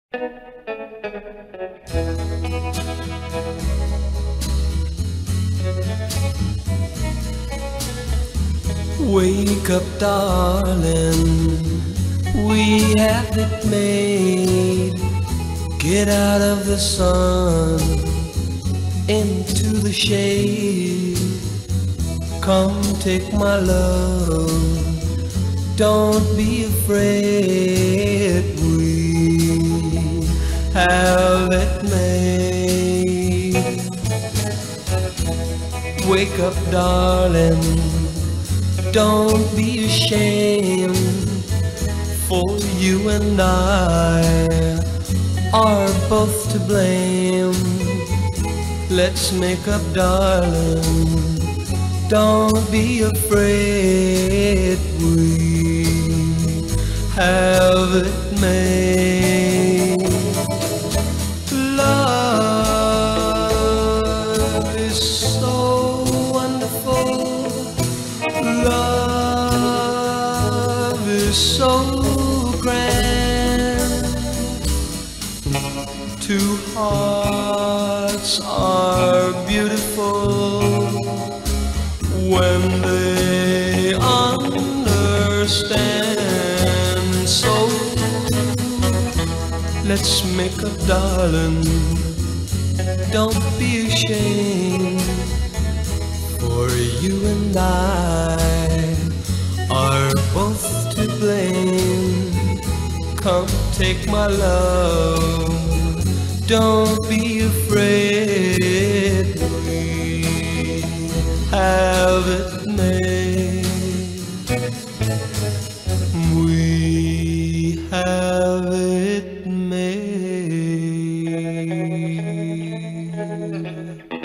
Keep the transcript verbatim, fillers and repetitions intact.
Wake up, darling, we have it made. Get out of the sun, into the shade. Come take my love, don't be afraid. We have it made. Wake up, darling, don't be ashamed, for you and I are both to blame. Let's make up, darling, don't be afraid. We have it made. Love is so wonderful. Love is so grand. Two hearts are beautiful when they understand. So let's make up, darling, don't be ashamed, for you and I are both to blame. Come take my love, don't be afraid. We have it made. We have it made.